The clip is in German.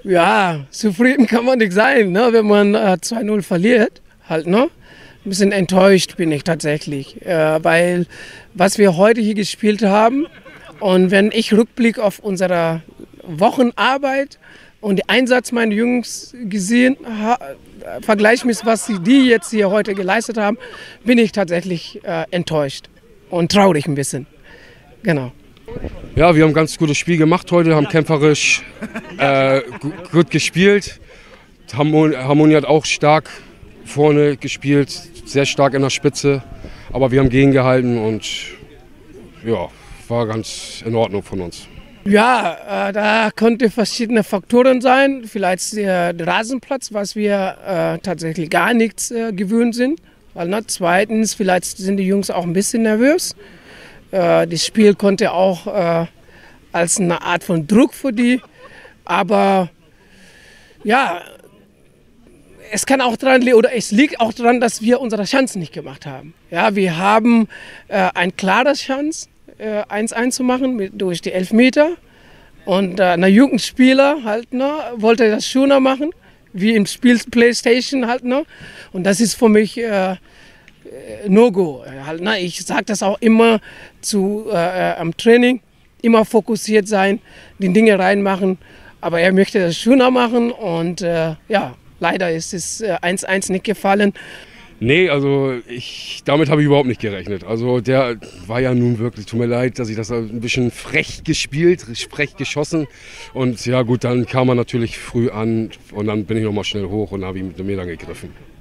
Ja, zufrieden kann man nicht sein, ne, wenn man 2:0 verliert. Halt, ne? Ein bisschen enttäuscht bin ich tatsächlich, weil was wir heute hier gespielt haben und wenn ich Rückblick auf unsere Wochenarbeit und den Einsatz meiner Jungs gesehen vergleiche mit was die jetzt hier heute geleistet haben, bin ich tatsächlich enttäuscht und traurig ein bisschen. Genau. Ja, wir haben ein ganz gutes Spiel gemacht heute, haben kämpferisch gut gespielt. Harmonie hat auch stark vorne gespielt, sehr stark in der Spitze, aber wir haben gegengehalten und ja, war ganz in Ordnung von uns. Ja, da könnte verschiedene Faktoren sein. Vielleicht der Rasenplatz, was wir tatsächlich gar nichts gewöhnt sind. Weil, ne, zweitens, vielleicht sind die Jungs auch ein bisschen nervös. Das Spiel konnte auch als eine Art von Druck für die. Aber ja, es kann auch daran liegen, oder es liegt auch daran, dass wir unsere Chance nicht gemacht haben. Ja, wir haben eine klare Chance, 1:1 zu machen durch die Elfmeter. Und ein Jugendspieler halt, ne, wollte das schöner machen, wie im Spiel Playstation halt, ne. Und das ist für mich No-Go. Halt, ne. Ich sage das auch immer am Training, immer fokussiert sein, die Dinge reinmachen. Aber er möchte das schöner machen und ja, leider ist es 1:1 nicht gefallen. Nee, also damit habe ich überhaupt nicht gerechnet. Also der war ja nun wirklich, tut mir leid, dass ich das ein bisschen frech gespielt, frech geschossen. Und ja gut, dann kam er natürlich früh an und dann bin ich nochmal schnell hoch und habe ihn mit dem Meter gegriffen.